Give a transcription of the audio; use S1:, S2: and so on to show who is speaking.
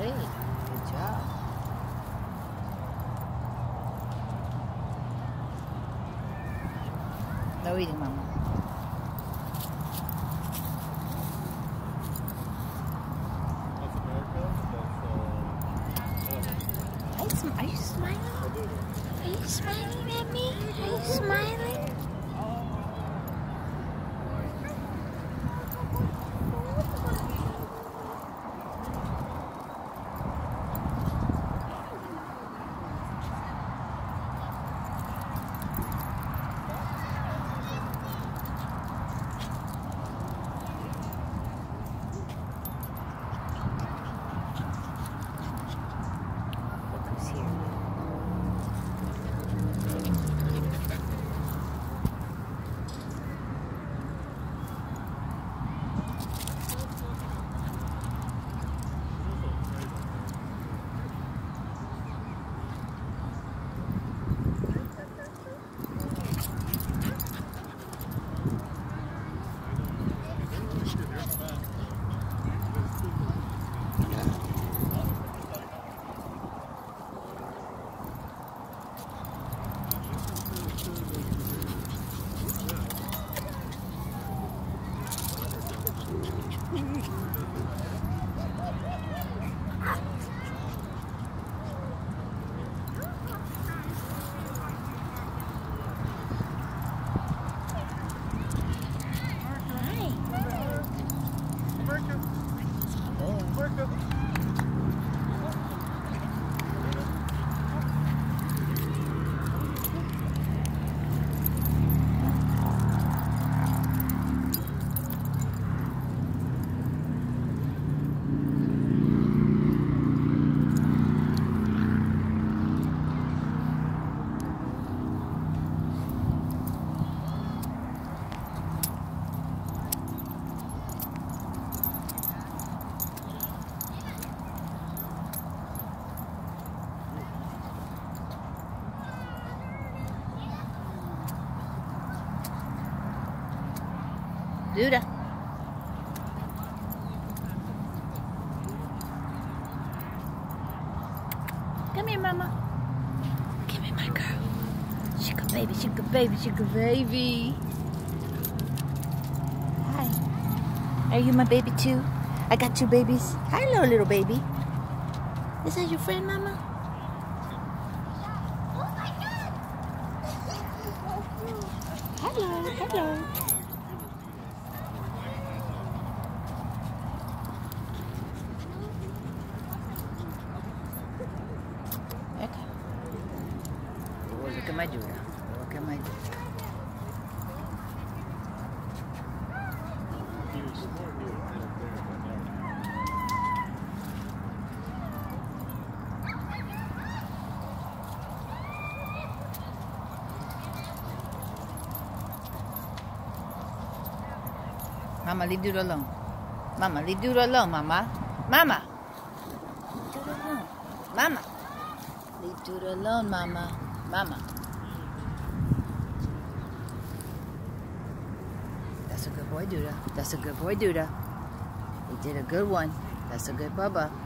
S1: Great. Good job. No eating, Mama. Are you smiling? Are you smiling at me? Are you smiling? DoDa. Come here, Mama. Come here, my girl. Sugar baby, sugar baby, sugar baby. Hi. Are you my baby too? I got two babies. Hello, little baby. Is that your friend, Mama? Hello, hello. Okay. Oh, look at my DoDa. Look at my DoDa. Mama, leave DoDa alone. Mama, leave DoDa alone, Mama. Mama! Leave DoDa alone. Mama! Leave DoDa alone, Mama. Mama. That's a good boy, DoDa. That's a good boy, DoDa. He did a good one. That's a good Bubba.